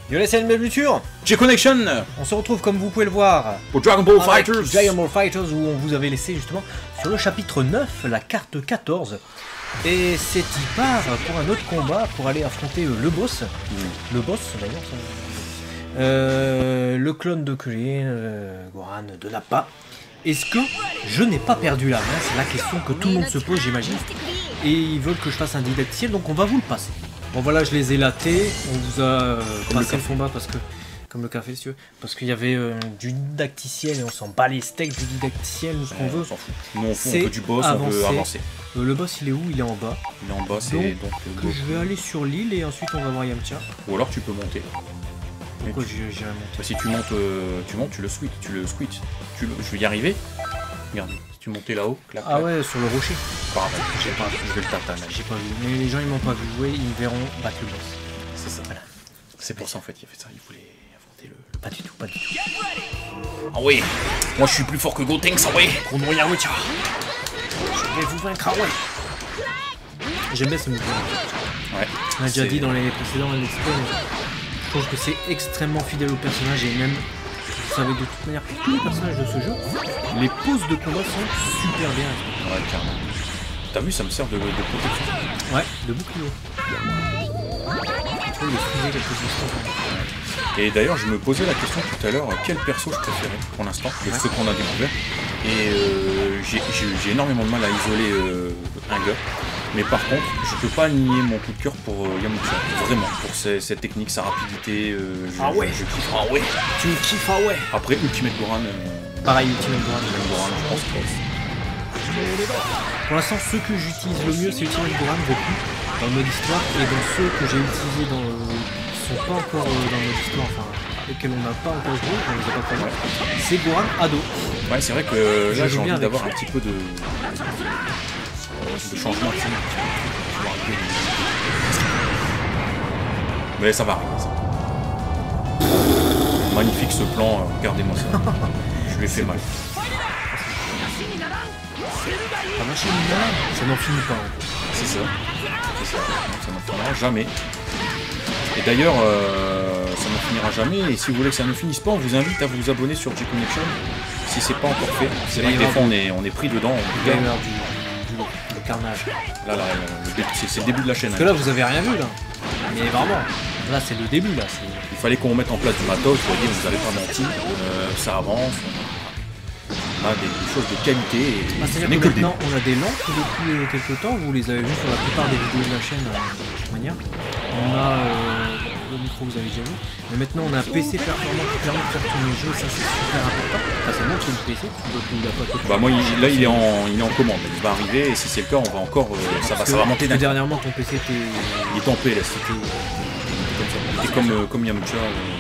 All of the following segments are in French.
Yo les scènes Belluture, J-Connection. on se retrouve comme vous pouvez le voir Pour Dragon Ball avec Fighters. Dragon Ball Fighters où on vous avait laissé justement sur le chapitre 9, la carte 14. Et c'est y part pour un autre combat pour aller affronter le boss. Le boss d'ailleurs. Le clone de Krillin, Gohan de Nappa. Est-ce que je n'ai pas perdu la main? C'est la question que tout le monde se pose, j'imagine. Et ils veulent que je fasse un didacticiel, donc on va vous le passer. Bon voilà, je les ai latés. On vous a passé le combat parce que... Comme le café, si tu veux. Parce qu'il y avait du didacticiel et on s'en bat les steaks du didacticiel, ou ce qu'on veut. On s'en fout. Nous on veut du boss, on veut avancer. Le boss il est où? Il est en bas. Il est en bas, c'est donc je vais aller sur l'île et ensuite on va voir Yamcha. Ou alors tu peux monter. Pourquoi j'irai monter? Si tu montes, tu le switch. Je vais y arriver. Regarde, si tu montais là-haut, clac, ah ouais, sur le rocher. Pas grave, je vais le tataner. J'ai pas vu. Mais les gens ils m'ont pas vu jouer, ils me verront battre le boss. C'est ça. Voilà. C'est pour ça en fait qu'il a fait ça. Il voulait affronter le. Pas du tout, pas du tout. Ah oui. Moi je suis plus fort que Gotenks, ah ouais. Chrono Yamcha. Je vais vous vaincre, ah ouais. J'aime bien ce mouvement. Ouais. On a déjà dit dans les précédents let's play, mais je trouve que c'est extrêmement fidèle au personnage et même, vous savez de toute manière, tous les personnages de ce jeu, les poses de combat sont super bien. Ouais, carrément. T'as vu, ça me sert de protection. Ouais, de bouclier. Tu vois, il est frisé quelques instants. Et d'ailleurs, je me posais la question tout à l'heure, quel perso je préférais pour l'instant, de ceux qu'on a découvert. Et j'ai énormément de mal à isoler un gars. Mais par contre, je peux pas nier mon coup de cœur pour Yamcha, vraiment, pour cette technique, sa rapidité, ah ouais, je kiffe, ah ouais, tu me kiffes, ah ouais. Après Ultimate Gohan, pareil, Ultimate Gohan, je pense que... Pour l'instant, ceux que j'utilise le mieux, c'est Ultimate Gohan, beaucoup, dans le mode histoire, et dans ceux que j'ai utilisés dans sont pas encore dans le mode histoire, enfin, lesquels on n'a pas encore joué, on les a pas fait, c'est Gohan ado. Ouais, c'est vrai que là j'ai envie d'avoir un petit peu de changement de scène. Mais ça va arriver, ça. Magnifique ce plan, regardez-moi ça. Je lui ai fait mal. La machine ça n'en finit pas. C'est ça. Ça n'en finira jamais. Et d'ailleurs, ça n'en finira jamais. Et si vous voulez que ça ne finisse pas, on vous invite à vous abonner sur J-Connection. Si c'est pas encore fait. C'est vrai que des fois on est pris dedans. Il va y avoir du carnage. Là, c'est le début de la chaîne. Parce que là, vous avez rien vu, là. Mais vraiment, là, c'est le début, là. Il fallait qu'on mette en place du matos, vous voyez, vous n'avez pas menti. Ça avance. On a des choses de qualité. Et c'est-à-dire que maintenant, on a des lampes depuis quelques temps. Vous les avez vues sur la plupart des vidéos de la chaîne, de toute manière. On a le micro, vous avez déjà vu. Mais maintenant, on a un PC performant qui permet de faire tourner le jeu. Ça, c'est super important. Enfin, c'est bon, c'est le PC. Bah, moi, là, il est en commande. Il va arriver. Et si c'est le cas, on va encore. Ça va monter d'un. Dernièrement, ton PC était. Il est en PLS. C'était comme Yamcha.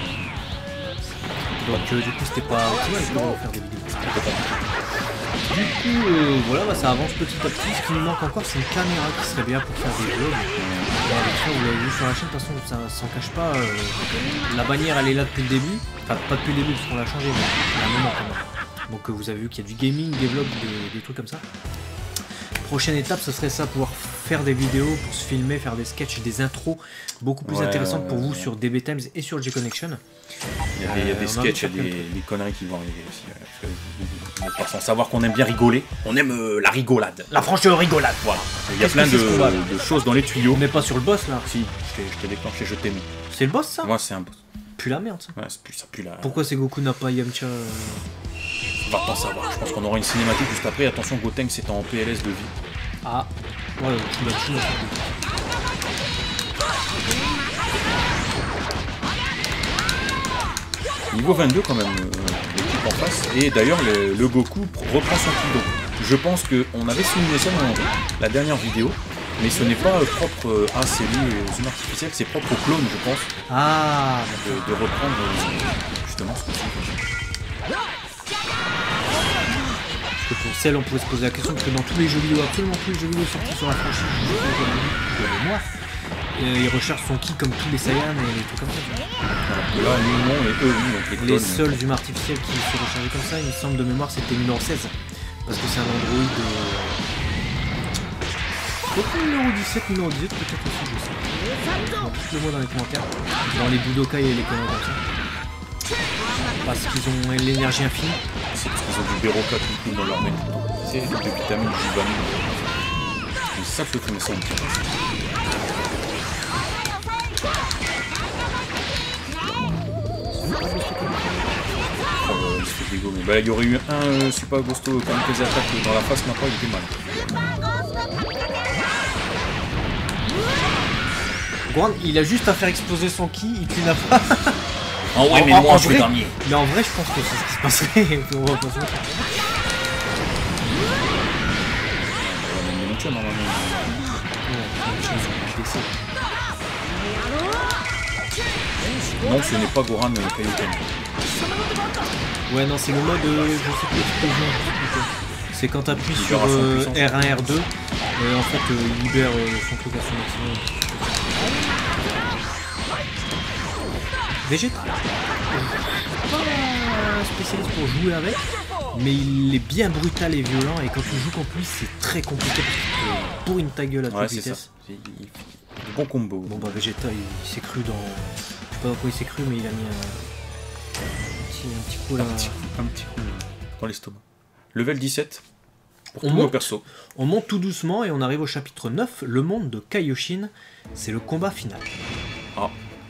Donc, du coup, c'était pas optimal pour faire des vidéos. Du coup, voilà, ça avance petit à petit. Ce qui nous manque encore, c'est une caméra qui serait bien pour faire des vlogs. Vous l'avez vu sur la chaîne, de toute façon, ça s'en cache pas. La bannière, elle est là depuis le début. Enfin, pas depuis le début, parce qu'on l'a changé, mais il y a un moment quand même. Donc, vous avez vu qu'il y a du gaming, des vlogs, des trucs comme ça. Prochaine étape, ce serait ça, pouvoir faire des vidéos, pour se filmer, faire des sketchs, des intros beaucoup plus intéressantes pour vous sur DB Times et sur J-Connection. Il y a des sketchs, il y a des conneries qui vont arriver aussi. Vous n'êtes pas sans savoir qu'on aime bien rigoler. On aime la rigolade. La franche rigolade, voilà. Il y a plein de choses dans les tuyaux. On n'est pas sur le boss là. Si, je t'ai déclenché, je t'ai mis. C'est le boss ça? Ouais, c'est un boss. Pue la merde ça. Ouais, ça pue la... Pourquoi c'est Goku n'a pas Yamcha On va pas savoir. Je pense qu'on aura une cinématique juste après. Attention, Gotenks c'est en PLS de vie. Ah, ouais, tu l'as tué. Niveau 22 quand même, l'équipe en face. Et d'ailleurs, le Goku reprend son kido. Je pense qu'on avait souligné ça dans la dernière vidéo. Mais ce n'est pas propre à ces humains artificiels, c'est propre au clone, je pense. Ah, de reprendre justement ce que c'est. Pour celle, on pourrait se poser la question, parce que dans tous les jeux vidéo, absolument tous les jeux vidéo sortis sur la franchise, de moi, ils recherchent son ki comme tous les Saiyans et les trucs comme ça. Alors que là, nous non, et eux oui, donc les seuls humains artificiels qui se rechargeaient comme ça, il me semble de mémoire, c'était numéro 16. Parce que c'est un androïde Pourquoi numéro 17, numéro 18, peut-être aussi, je sais. Bon, dites-le moi dans les commentaires. Dans les Budokai et les conneries comme ça. Parce qu'ils ont l'énergie infinie. C'est parce qu'ils ont du Beroka tout dans leur main. C'est des vitamines du Banu. Ils savent le connaître un petit peu. Il se fait dégommer. Bah, il y aurait eu un Super Agosto Kamikaze attaque dans la face, maintenant il était mal. Gohan, il a juste à faire exploser son ki et tu n'as pas. Ah ouais, mais moi je suis dernier. Mais en vrai, je pense que c'est ce qui se passerait. On va pas se mettre. Non, ce n'est pas Gohan Kaioken. Ouais, non, c'est le mode, je sais plus explosion. C'est quand t'appuies sur R1, R2, en fait, il libère son truc à son maximum. Vegeta, je suis pas un spécialiste pour jouer avec, mais il est bien brutal et violent, et quand tu joues contre lui, c'est très compliqué parce qu'il te bourrine ta gueule à toute vitesse. C'est bon combo. Bon bah Vegeta, il s'est cru dans... Je sais pas dans quoi il s'est cru, mais il a mis un petit coup là. Un petit coup dans l'estomac. Level 17 pour tous nos persos. On monte tout doucement et on arrive au chapitre 9, le monde de Kaioshin. C'est le combat final. Ah.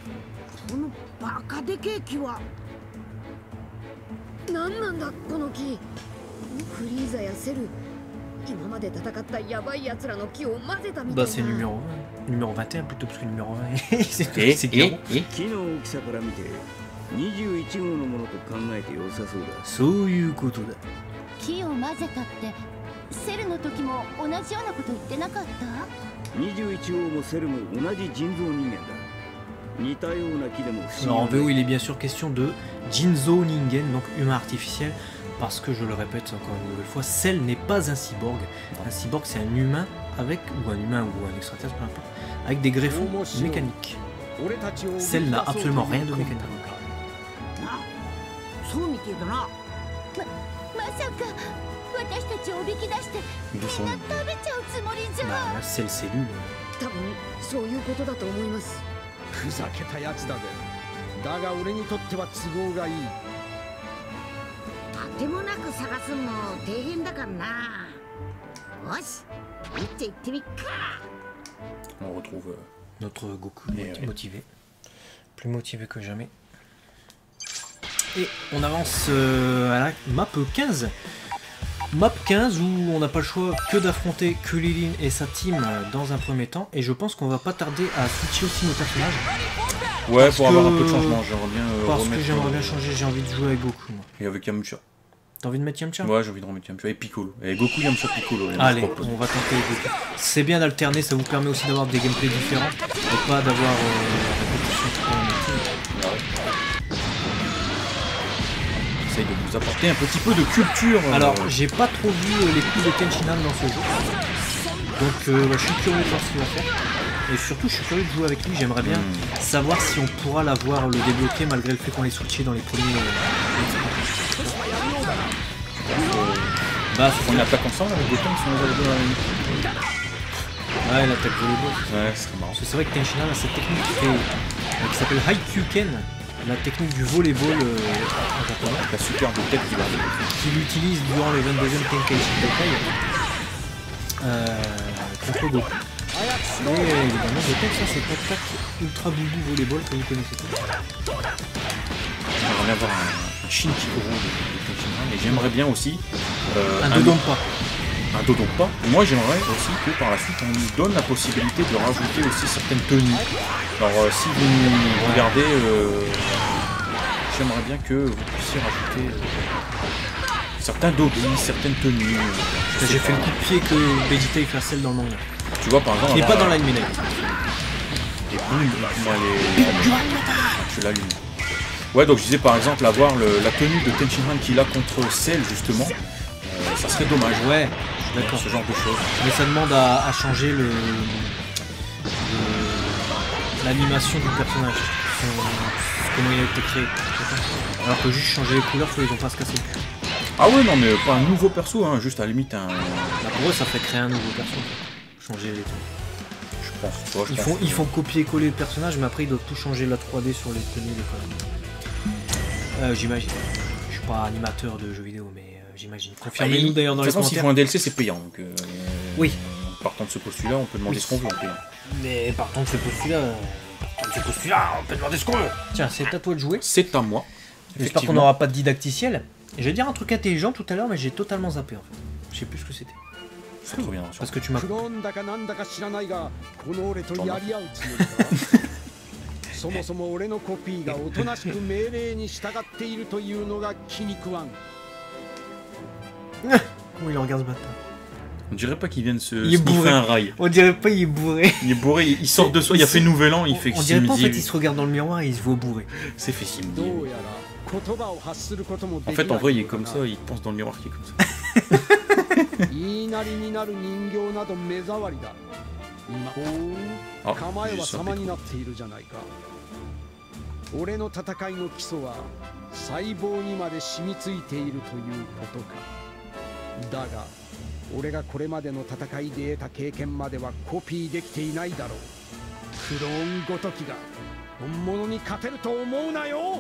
Bah c'est numéro 21 plutôt parce que numéro 20 c'est Giro. Alors en VO il est bien sûr question de Jinzo Ningen, donc humain artificiel, parce que je le répète encore une nouvelle fois, Cell n'est pas un cyborg. Un cyborg c'est un humain avec, ou un humain ou un extraterrestre, peu importe, avec des greffons mécaniques. Cell n'a absolument rien de mécanique. D'où son nom. Bah, Cell cellule. On retrouve notre Goku motivé. Plus motivé que jamais. Et on avance à la map 15. Map 15 où on n'a pas le choix que d'affronter Kulilin et sa team dans un premier temps. Et je pense qu'on va pas tarder à switcher aussi nos personnages. Ouais, pour avoir un peu de changement, j'aimerais bien parce que j'aimerais bien changer, j'ai envie de jouer avec Goku. Moi. Et avec Yamcha. T'as envie de mettre Yamcha? Ouais, j'ai envie de remettre Yamcha. Et Piccolo. Et Goku, Yamcha, Piccolo. Allez, on va tenter Goku. C'est bien d'alterner, ça vous permet aussi d'avoir des gameplays différents. Et pas d'avoir Essaye de nous apporter un petit peu de culture. Alors, j'ai pas trop vu les coups de Tenshinhan dans ce jeu. Donc, je suis curieux de voir ce qu'il va faire. Et surtout, je suis curieux de jouer avec lui. J'aimerais bien savoir si on pourra l'avoir le débloquer malgré le fait qu'on l'ait switché dans les premiers. Bah, on attaque ensemble avec des tanks si on les avait deux dans la même. Ouais, l'attaque volleyball. Ouais, ce serait marrant. Parce que c'est vrai que Tenshinhan a cette technique qui s'appelle Haikyuken. La technique du volleyball en japonais. La superbe tête qu'il a. Qu'il utilise durant les 22e Tenkaichi Budokai contre Goku. Et évidemment, peut-être ça c'est Tac Ultra Boubou Volleyball que vous connaissez tous. J'aimerais bien avoir un Shinkikorō de Tenshinhan, et j'aimerais bien aussi un Dodonpa. Un Dodonpa. Moi j'aimerais aussi que par la suite on nous donne la possibilité de rajouter aussi certaines tenues. Alors si vous nous regardez, j'aimerais bien que vous puissiez rajouter certains dogis, certaines tenues. J'ai fait le coup de pied que Vegeta il fait celle dans le manga. Tu vois par exemple. Il n'est pas dans l'anime d'ailleurs. Et boum, moi je l'allume. Ouais, donc je disais par exemple avoir la tenue de Tenshinhan qu'il a contre Cell justement. Ça serait dommage. Ouais, d'accord. Ce genre de choses. Mais ça demande à changer l'animation du personnage. Comment il a été créé. Alors que juste changer les couleurs, ils n'ont pas à se casser le cul. Ah ouais, non, mais pas un nouveau perso, hein, juste à la limite un... Là, pour eux, ça fait créer un nouveau perso. changer les tenues. Je pense. Toi, je pense Ils font copier-coller le personnage, mais après ils doivent tout changer la 3D sur les tenues, les conneries. J'imagine. Je suis pas animateur de jeux vidéo, mais j'imagine. Confirmez-nous d'ailleurs dans les commentaires. S'ils font un DLC, c'est payant. Donc, oui. Partant de ce postulat, on peut demander ce qu'on veut en payant. Mais partant de ce postulat, on peut demander ce qu'on veut. Tiens, c'est à toi de jouer. C'est à moi. J'espère qu'on n'aura pas de didacticiel. Je vais dire un truc intelligent tout à l'heure, mais j'ai totalement zappé en fait. Je sais plus ce que c'était. C'est trop bien. Parce que tu m'as... そもそも俺のコピーがおとなしく命令に従っているというのが気に食わん。 Comment il regarde ce bâtard? On dirait pas qu'il vient de se sniffer un rail. On dirait pas il est bourré. Il est bourré, il sort de soi, il a fait nouvel an, il fait que on dirait pas en fait il se regarde dans le miroir et il se voit bourré. C'est fait Simdi. En fait en vrai il est comme ça, il pense dans le miroir qu'il est comme ça. 言いなりになる人形など目障りだ。今構えは様になっているじゃないか。俺の戦いの基礎は細胞にまで染みついているということか。だが俺がこれまでの戦いで得た経験まではコピーできていないだろう。クローンごときが本物に勝てると思うなよ。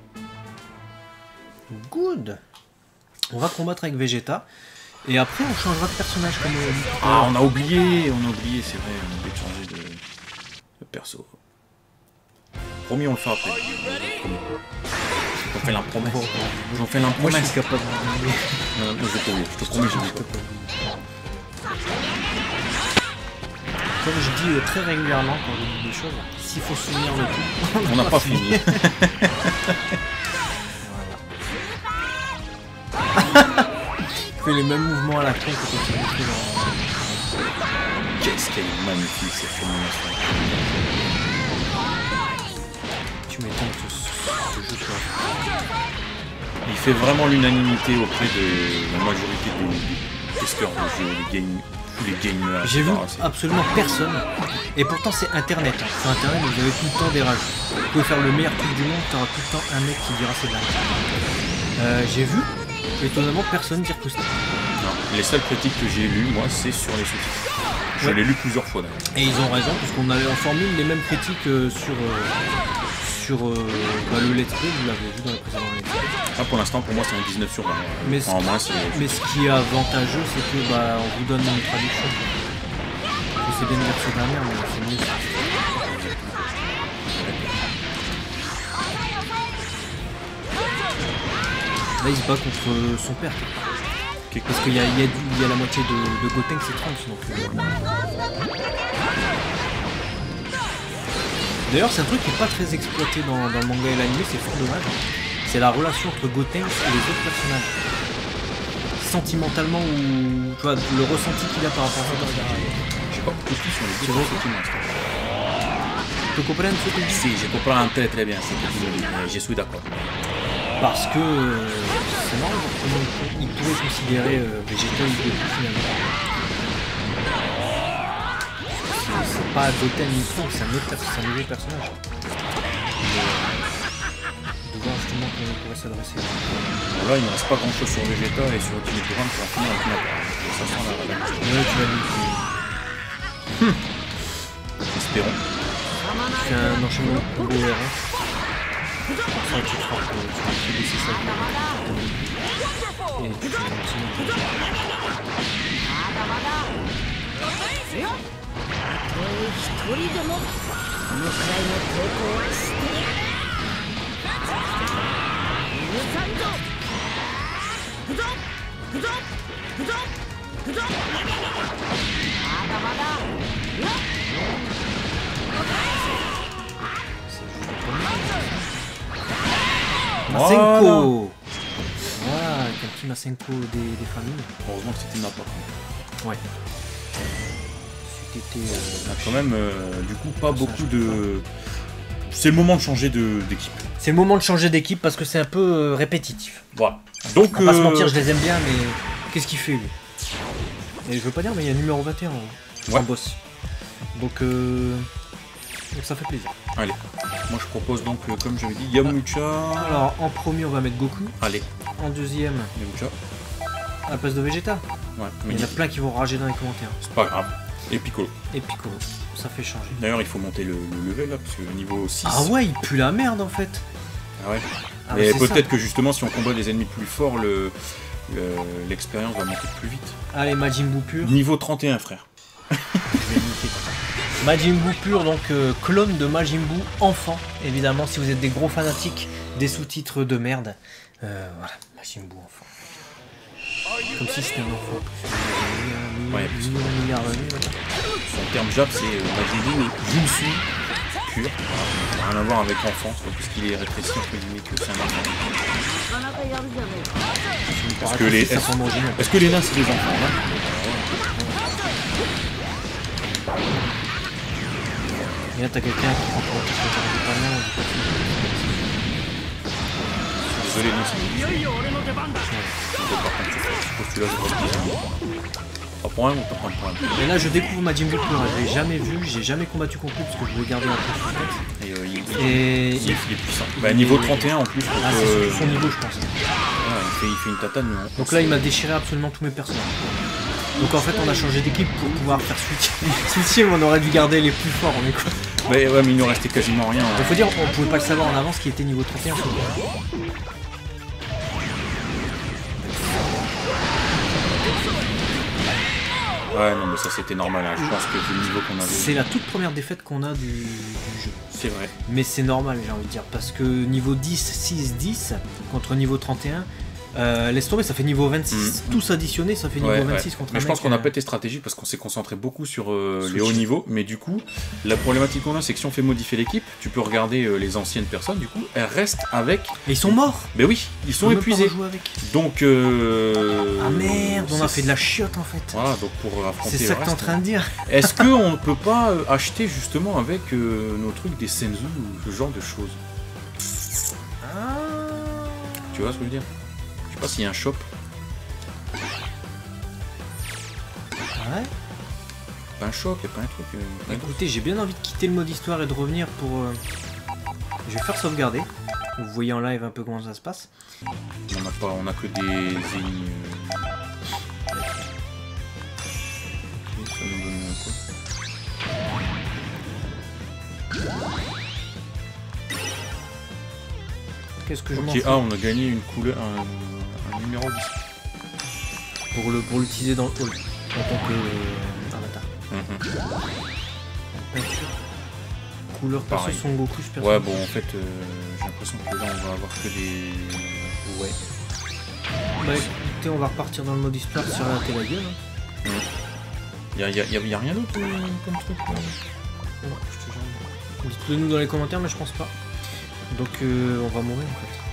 Good. On va combattre avec Vegeta. Et après on changera de personnage comme on a dit. Ah on a oublié, c'est vrai, on a oublié de changer de perso. Promis on le fera après. Promis. On fait l'impromesse. J'en fais l'impromesse. Moi je suis capable de... Non, je te promets, je te promets, je dis pas. Comme je dis très régulièrement quand je dis des choses, s'il faut se souvenir de tout. On n'a pas fini. Fait les mêmes mouvements à la con que quand tu l'as fait dans... Qu'est-ce qu'elle est magnifique cette formulation. Tu m'étonnes que ce jeu soit... Il fait vraiment l'unanimité auprès de la majorité des testeurs de jeux, tous les gamers. J'ai vu absolument personne, et pourtant c'est internet. Hein. Sur internet vous avez tout le temps des rages. Vous pouvez faire le meilleur truc du monde, tu auras tout le temps un mec qui dira c'est de la merde. J'ai vu, étonnamment, personne dire que c'était. Non, les seules critiques que j'ai lues, moi, c'est sur les sous-titres. Je l'ai lu plusieurs fois d'ailleurs. Et ils ont raison, puisqu'on avait en formule les mêmes critiques sur le let's play, vous l'avez vu dans les précédents let's play. Ah, pour l'instant, pour moi, c'est un 19 sur 20. Mais ce qui est avantageux, c'est que on vous donne une traduction. C'est bien de dire que c'est de la merde, mais c'est mieux. Là, il se bat contre son père. Parce qu'il y a la moitié de Gotenks et Trunks. Donc, D'ailleurs, c'est un truc qui n'est pas très exploité dans le manga et l'anime, c'est fort dommage. C'est la relation entre Gotenks et les autres personnages. Sentimentalement, ou tu vois, le ressenti qu'il a par rapport à ça. Je sais pas beaucoup plus sur les deux sentiments. Tu comprends ce que tu dis? Si, je comprends très très bien ce que tu dis, je suis d'accord. Parce que c'est marrant comment il pourrait considérer Vegeta ou Goku finalement. C'est pas Goten ni Trunks, c'est un nouveau personnage. De voir justement comment il pourrait s'adresser. Bon, là il ne reste pas grand chose sur Vegeta et sur Ultimate Gohan pour en finir avec Nappa. Ça sent la rédaction. Ouais, tu vas dire. Espérons. Tu fais un enchaînement de combo R1. Enfin, tu frappes, tu fais baisser sa vie. Et tu fais un petit mot. 一人でもこのくらいの抵抗はしてやる。許さんぞ。ふぞふぞふぞふぞ。まだまだ。 Masenko. Voilà, avec un petit Masenko des familles. Heureusement que c'était Nappa. Ouais. Quand même, du coup, pas beaucoup de... C'est le moment de changer d'équipe. C'est le moment de changer d'équipe parce que c'est un peu répétitif. Voilà. Donc, on va pas se mentir, je les aime bien, mais qu'est-ce qu'il fait lui? Et je veux pas dire, mais il y a le numéro 21 en boss. Donc ça fait plaisir. Allez, moi je propose donc, comme j'avais dit, Yamcha. Alors en premier, on va mettre Goku. Allez. En deuxième, Yamcha. à la place de Vegeta. Ouais, mais il y en a plein qui vont rager dans les commentaires. C'est pas grave. Et Piccolo. Et Piccolo. Ça fait changer. D'ailleurs, il faut monter le level là, parce que niveau 6. Ah ouais, il pue la merde en fait. Ah ouais. Ah Mais bah, peut-être que justement, si on combat des ennemis plus forts, l'expérience va monter plus vite. Allez, Majin Buu pur. Niveau 31, frère. Je vais niquer. Majin Buu pur, donc clone de Majin Buu enfant, évidemment, si vous êtes des gros fanatiques des sous-titres de merde. Voilà, Majin Buu enfant. Comme si c'était un enfant. Ouais. Milliard Son terme Jap, c'est Majin Buu Jutsu pur. Voilà. Rien à voir avec enfant, parce qu'il est rétréci entre guillemets que c'est un enfant. Parce que est-ce que les nains c'est des enfants là? Et là t'as quelqu'un qui prend pour pas bien. Désolé, non, c'est postulat de pour un ou pas pour un. Et là je découvre Majin Buu pur, je l'ai jamais vu, j'ai jamais combattu contre lui parce que je voulais garder la pression. Et il est puissant. Bah, niveau 31 en plus. Ah, c'est surtout son niveau je pense. Il fait une tatane. Donc là il m'a déchiré absolument tous mes personnages. Donc en fait on a changé d'équipe pour pouvoir faire switcher, mais on aurait dû garder les plus forts, on est quoi. Mais ouais, mais il nous restait quasiment rien. Il faut dire, on pouvait pas le savoir en avance qui était niveau 31. Ouais, non, mais ça c'était normal, hein. Je pense que vu le niveau qu'on avait. C'est la toute première défaite qu'on a du jeu. C'est vrai. Mais c'est normal, j'ai envie de dire, parce que niveau 10, 6, 10 contre niveau 31. Laisse tomber, ça fait niveau 26. Tous additionnés, ça fait niveau 26 contre mais un je pense qu'on a pas été stratégique parce qu'on s'est concentré beaucoup sur les hauts niveaux. Mais du coup, la problématique qu'on a, c'est que si on fait modifier l'équipe, tu peux regarder les anciennes personnes, du coup, elles restent avec. Et ils sont morts. Ben oui, ils sont épuisés. Donc. Ah merde, on a fait de la chiotte en fait. Voilà, donc pour affronter. C'est ça que t'es en train de dire. Est-ce qu'on ne peut pas acheter justement avec nos trucs des Senzu ou ce genre de choses? Tu vois ce que je veux dire? Je sais pas s'il y a un shop. Ouais. Pas un shop, y'a pas un truc. Écoutez, j'ai bien envie de quitter le mode histoire et de revenir pour. Je vais faire sauvegarder. Vous voyez en live un peu comment ça se passe. On a que des ennemis. Ok, ça nous donne quoi? Qu'est-ce que je m'en Ok, fous on a gagné une couleur, un numéro 10. Pour l'utiliser dans le hall en tant que avatar. Peinture. Couleur perso Pareil. Son Goku Super. Ouais, bon, en fait, j'ai l'impression que là, on va avoir que des. Ouais. Bah écoutez, on va repartir dans le mode histoire sur la télé gueule. Hein. Y'a rien d'autre comme truc là. Non, je te jure. Dites-le nous dans les commentaires, mais je pense pas. Donc on va mourir en fait.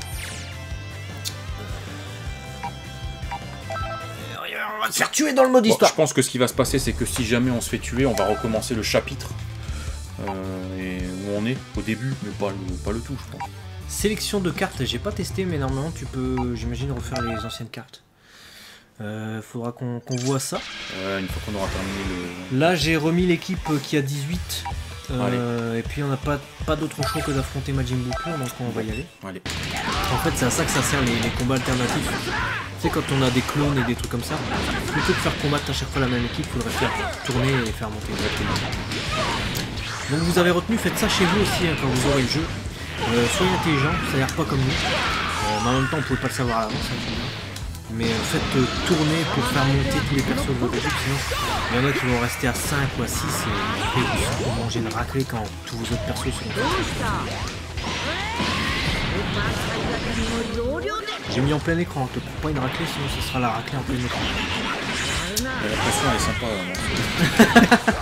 On va se faire tuer dans le mode histoire. Je pense que ce qui va se passer, c'est que si jamais on se fait tuer, on va recommencer le chapitre et où on est au début, mais pas le tout, je pense. Sélection de cartes, j'ai pas testé, mais normalement tu peux, j'imagine, refaire les anciennes cartes. Faudra qu'on voit ça. Une fois qu'on aura terminé le... Là j'ai remis l'équipe qui a 18. Et puis on n'a pas d'autre choix que d'affronter Majin Buu pur, donc on va y aller. Allez. En fait c'est à ça que ça sert les combats alternatifs. Tu sais, quand on a des clones et des trucs comme ça, plutôt que faire combattre à chaque fois la même équipe, il faudrait faire tourner et faire monter directement. Donc vous avez retenu, faites ça chez vous aussi hein, quand vous aurez le jeu. Soyez intelligents, ça n'a l'air pas comme nous. Mais en même temps on pouvait pas le savoir à l'avance. Mais faites tourner pour faire monter tous les persos de votre équipe, sinon il y en a qui vont rester à 5 ou à 6 et après ils vont manger une raclée quand tous vos autres persos seront. J'ai mis en plein écran, te prends pas une raclée sinon ce sera la raclée en plein écran. La pression elle est sympa.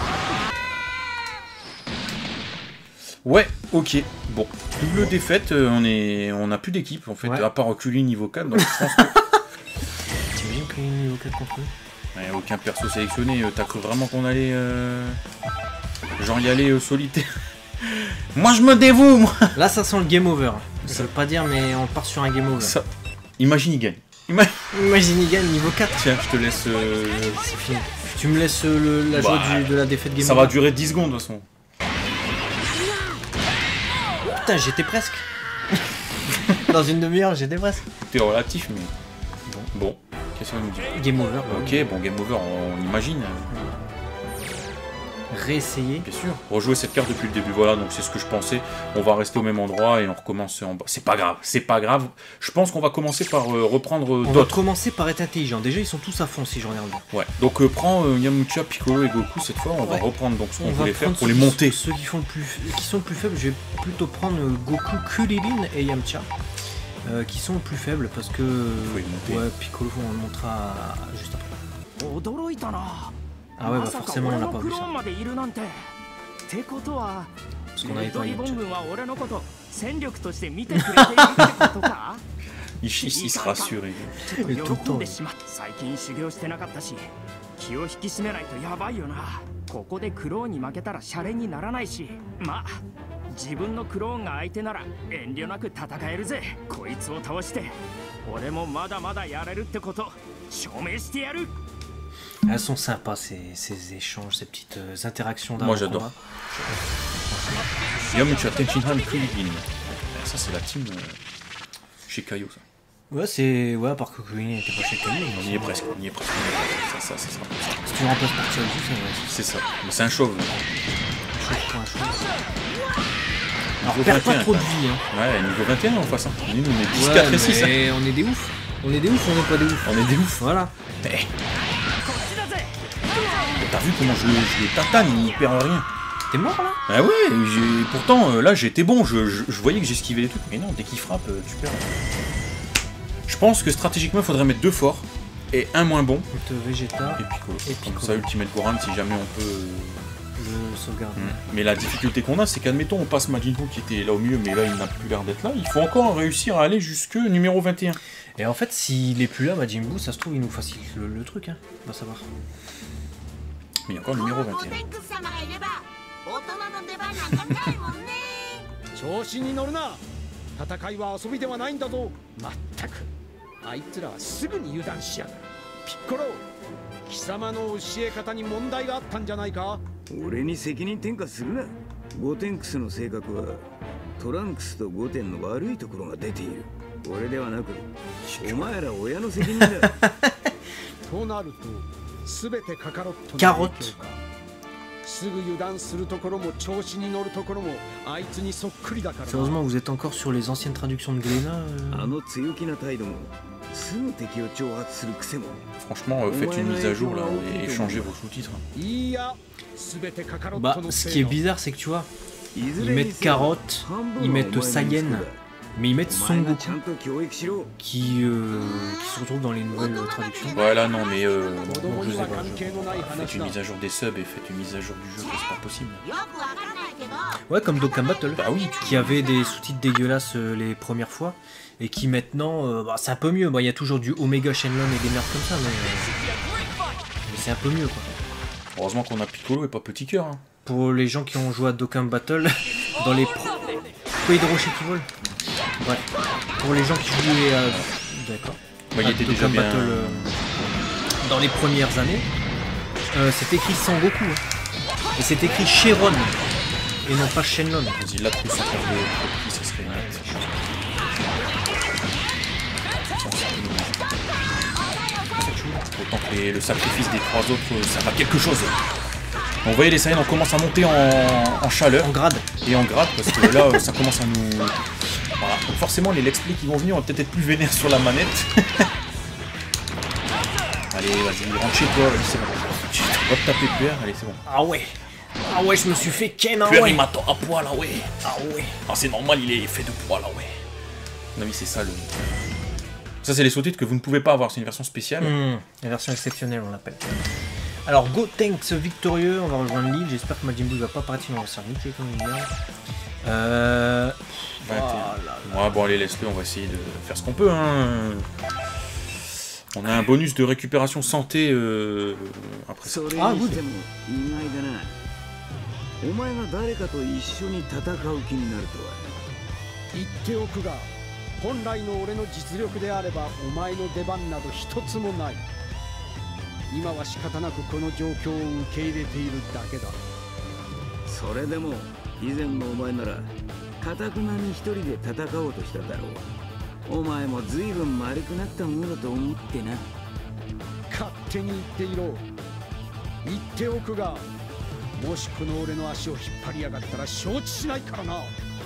Ouais, ok. Bon, double défaite, on n'a plus d'équipe en fait, à part reculer niveau 4, donc je pense que... T'imagines qu'il y a une niveau 4 contre eux ? Ouais, aucun perso sélectionné, t'as cru vraiment qu'on allait... genre y aller solitaire? Moi je me dévoue, moi. Là ça sent le game over. Ça veut pas dire mais on part sur un game over. Ça... Imagine il gagne. Imagine il gagne niveau 4. Tiens, je te laisse... C'est fini. Tu me laisses la joie de la défaite game over. Ça va durer 10 secondes de toute façon. Putain, j'étais presque. Dans une demi-heure, j'étais presque. T'es relatif, mais... Bon. Qu'est-ce qu'on nous dit? Game over. Ok, bon, game over, on imagine. réessayer. Bien sûr, rejouer cette carte depuis le début, voilà, donc c'est ce que je pensais. On va rester au même endroit et on recommence en bas. C'est pas grave, c'est pas grave. Je pense qu'on va commencer par reprendre On va d'autres. commencer par être intelligent. Déjà, ils sont tous à fond si je regarde bien. Ouais, donc prends Yamcha, Piccolo et Goku cette fois. On va reprendre donc ce qu'on On va voulait faire prendre pour les monter. ceux qui sont le plus faibles. Je vais plutôt prendre Goku, Kuririn et Yamcha. Qui sont plus faibles parce que les monter. ouais, Piccolo on le montrera juste après. 驚いたな。 Ah ouais, bah まさか forcément on 俺 n'a の pas ク vu ロー ça ンまでいるなんて。ってことは parce レ qu'on avait ッド pas リボン Yamcha. 軍は俺のこと戦力として見てくれているってことか。 Il se rassure. ちょっ Et tout le と喜 temps. んでしまった。最近修行してなかったし気を引き締めないとやばいよな。ここでクローンに負けたらシャレにならないし、まあ自分のクローンが相手なら遠慮なく戦えるぜ。こいつを倒して俺もまだまだやれるってこと証明してやる。 Elles sont sympas ces échanges, ces petites interactions d'avant. Moi j'adore. Yamcha, Tenshinhan, Kuririn. Ça c'est la team chez Kaio ça. Ouais, c'est. Ouais, à part que Kuririn n'était pas chez Kali. On y est presque, on y est presque. Ça sera comme ça. Si tu remplaces par Chaozu, c'est vrai. C'est ça, mais c'est un chauve. Chose pour un chose. Alors, Niveau perd pas 21, trop de quoi. vie, hein. Ouais, niveau 21 en face. Hein. Nous on est 10, Ouais, 4 et 6. Hein. mais on est des oufs. On est des oufs, on n'est pas des oufs. On est des oufs. Voilà. Mais... T'as vu comment je le tatane, il perd rien. T'es mort là? Ah ouais, pourtant là j'étais bon, je voyais que j'esquivais les trucs, mais non, dès qu'il frappe, tu perds. Je pense que stratégiquement il faudrait mettre 2 forts et un moins bon. Vegeta Et Piccolo. Et Comme Piccolo. ça, Ultimate Goran si jamais on peut. le sauvegarde. Mais la difficulté qu'on a, c'est qu'admettons on passe Majin Buu qui était là au milieu, mais là il n'a plus l'air d'être là. Il faut encore réussir à aller jusque numéro 21. Et en fait, s'il est plus là, Majin Buu, ça se trouve, il nous facilite le truc, hein. On va savoir. Mais il y a encore le numéro 21. 様がいれば大人の出番なんかないもんね。 調子に乗るな。戦いは遊びではないんだぞ。まったくあいつらはすぐに油断しやがる。ピッコロ、貴様の教え方に問題があったんじゃないか。 俺に責任転嫁するな。ゴテンクスの性格はトランクスとゴテンの悪いところが出ている。俺ではなくお前ら親の責任だ。 となると全てカカロットのキャロット影響か。すぐ油断するところも調子に乗るところもあいつにそっくりだからな。 Sérieusement, vous êtes encore sur les anciennes traductions de Glénat あの強気な態度もすぐ敵を挑発する癖も。 Franchement, faites une mise à jour là et changez vos sous-titres. いいや、全てカカロッ Bah, トの ce せ qui い est だ。 bizarre, c'est que tu vois, いず ils れに mettent せよ Carotte, 半分 ils は mettent お前の息 Saiyan, 子だ。 mais ils mettent お Son 前が Goku ちゃんと教育しろ。 qui se retrouve dans les nouvelles traductions. Ouais, là non, mais 子 bon, 供 je に sais は pas, 関 je- 係のない faites 話 une だ。 mise à jour des subs et faites une mise à jour du jeu, c'est pas possible. よくわからないけど Ouais, comme Dokkan Battle, Bah oui, qui avait des sous-titres dégueulasses les premières fois, et qui maintenant, bah, c'est un peu mieux. Bah, il y a toujours du Omega Shenlong et des merdes comme ça, mais c'est un peu mieux quoi. Heureusement qu'on a Piccolo et pas Petit Cœur. Hein. Pour les gens qui ont joué à Dokkan Battle, dans les Pourquoi il y a des rochers qui volent? Ouais. Pour les gens qui jouaient à... D'accord. Bah, il À était Dokkan déjà bien. Battle, dans les premières années, c'est écrit Sangoku. Hein. Et c'est écrit Shenron. Et non pas Shenlong. Vas-y, là, plus en termes de qui ça serait net. Autant que le sacrifice des 3 autres, ça va quelque chose. On voyait les Saiyans, on commence à monter en chaleur En grade. et en grade parce que là, ça commence à nous. Voilà. Donc forcément, les Let's Play qui vont venir vont peut-être être plus vénères sur la manette. Allez, vas-y, rentre chez toi, vas-y, c'est bon. Va te taper PR, allez, c'est bon. Ah ouais. Ah ouais, je me suis fait ken, ah PR, ouais. il m'attend à poil, là, ouais. Ah ouais. Ah, c'est normal, il est fait de poil, là, ouais. Non, mais c'est ça le. Ça, c'est les sous-titres que vous ne pouvez pas avoir, c'est une version spéciale. La version exceptionnelle, on l'appelle. Alors, Gotenks victorieux, on va rejoindre l'île. J'espère que Majin Buu va pas apparaître, sinon on va se faire niquer comme une merde. 21. Ouais, bon, allez, laisse-le, on va essayer de faire ce qu'on peut, hein. On a un bonus de récupération santé après ça. それにしても意外だな。お前が誰かと一緒に戦う気になるとは。 言っておくが、本来の俺の実力であればお前の出番など一つもない。今は仕方なくこの状況を受け入れているだけだ。 それでも以前のお前ならかたくなに一人で戦おうとしただろう。お前も随分丸くなったものだと思ってな。 勝手に言っていろ。言っておくが、 もしこの俺の足を引っ張りやがったら承知しないからな。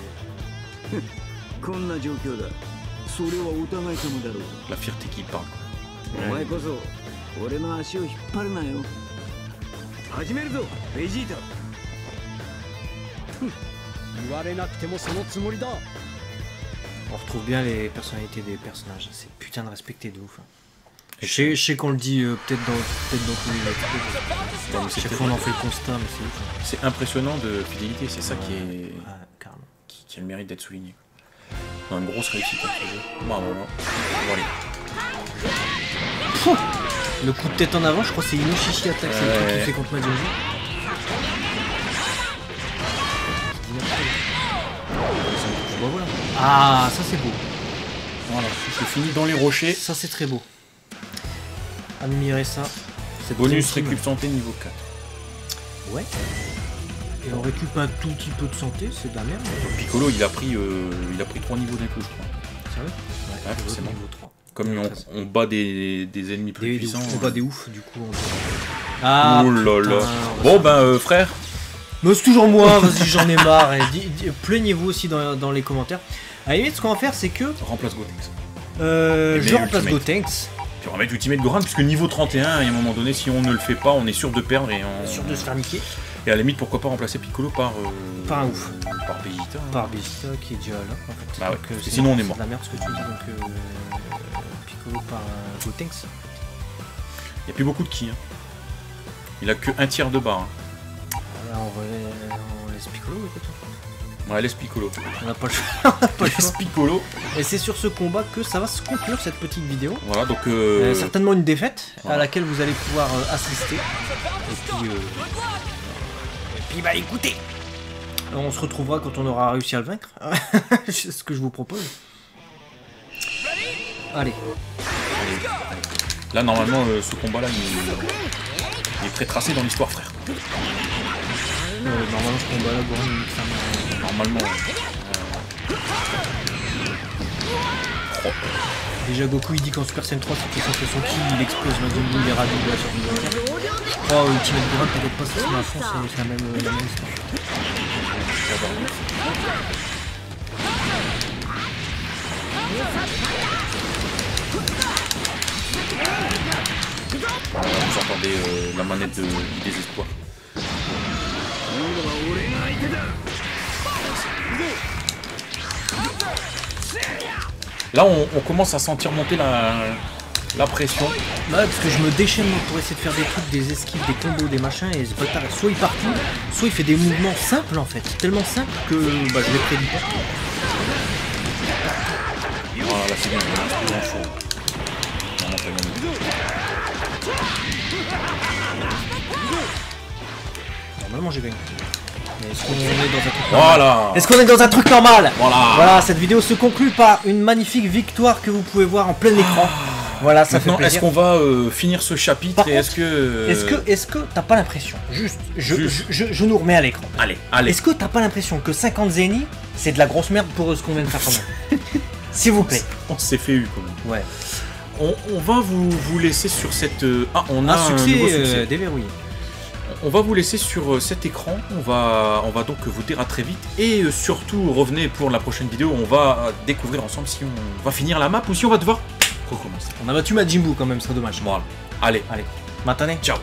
こんな状況だ。それはお互い様だろう。 La fierté qui parle. お前こそ俺の足を引っ張るなよ。始めるぞベジータ。 言われなくてもそのつもりだ。 On retrouve bien les personnalités des personnages. C'est putain de respecté de ouf. Je sais qu'on le dit peut-être dans tous les Non, mais chaque fois on en fait le constat, mais c'est ouf. C'est impressionnant de fidélité, c'est ça qui est Ouais, carrément. qui a le mérite d'être souligné. Non, une grosse réussite hein, ce jeu. Bon, allez. Le coup de tête en avant, je crois que c'est Inoshishi attaque, c'est le truc qu'il fait contre Majinbu. Bon, voilà. Ah, ça c'est beau. Voilà, c'est fini dans les rochers. Ça c'est très beau. Admirez ça. Cette Bonus team. récup santé niveau 4. Ouais. Et on récupère un tout petit peu de santé, c'est de la merde. Piccolo il a pris 3 niveaux d'un coup je crois. Sérieux? Ouais, forcément. Niveau 3. Comme on bat des ennemis plus puissants. On bat des ouf du coup. Ah, oh là là. putain, Bon ben frère. Mais c'est toujours moi, vas-y j'en ai marre. Plaignez-vous aussi dans les commentaires. À la limite ce qu'on va faire c'est que... Remplace Gotenks. Je remplace Ultimate. Gotenks. Puis on va mettre Ultimate Goran puisque niveau 31, à un moment donné, si on ne le fait pas, on est sûr de perdre et on... Sûr de se faire niquer. Et à la limite, pourquoi pas remplacer Piccolo par... Par un ouf. Par Vegeta. hein. Par Vegeta qui est déjà là en fait. Bah ouais, Donc, parce que c'est- sinon on est c'est mort. de la merde ce que tu dis donc Piccolo par Gotenks. Il n'y a plus beaucoup de ki. Hein. Il a que un tiers de barre. Hein. Là on laisse Piccolo écoute. Ouais, laisse Piccolo. On n'a pas le choix. On n'a pas le choix. Laisse Piccolo. Et c'est sur ce combat que ça va se conclure cette petite vidéo. Voilà, donc... Certainement une défaite voilà. à laquelle vous allez pouvoir assister. Et puis bah écoutez, on se retrouvera quand on aura réussi à le vaincre. C'est ce que je vous propose. Allez. Là, normalement, ce combat-là, il est très tracé dans l'histoire, frère. Normalement ce combat là, Goran il nique sa mère. Normalement. Oh. Déjà Goku il dit qu'en Super Saiyan 3 c'était censé son ki, il explose Majin il est ravi de la survie de la Terre. Oh Ultimate Goran peut-être pas si c'est à fond, c'est la même histoire. Vous entendez la manette du désespoir. Là, on commence à sentir monter la pression. Bah parce que je me déchaîne moi, pour essayer de faire des trucs, des esquives, des combos, des machins et ce bâtard, soit il part tout, soit il fait des mouvements simples en fait, tellement simples que bah, je les prédis pas. Voilà, là c'est bien, il y a un chaud. Vraiment très bien. Normalement j'ai gagné. Mais est-ce qu'on est dans un truc normal? Voilà. Est-ce qu'on est dans un truc normal? Voilà. Voilà, cette vidéo se conclut par une magnifique victoire que vous pouvez voir en plein écran. Voilà, ça Maintenant, fait plaisir. est-ce qu'on va finir ce chapitre Par et est-ce que... Est-ce que t'as pas l'impression, juste, je nous remets à l'écran. Allez, allez. Est-ce que t'as pas l'impression que 50 Zeni, c'est de la grosse merde pour ce qu'on vient de faire quand même? S'il vous plaît. On s'est fait eu quand même. Ouais. On va vous laisser sur cette... Ah, on a Un un succès, nouveau succès. déverrouillé. On va vous laisser sur cet écran. On va donc vous dire à très vite. Et surtout, revenez pour la prochaine vidéo. On va découvrir ensemble si on va finir la map ou si on va devoir recommencer. On a battu Majin Buu quand même, ce serait dommage. Voilà. Allez, Allez, matane. ciao.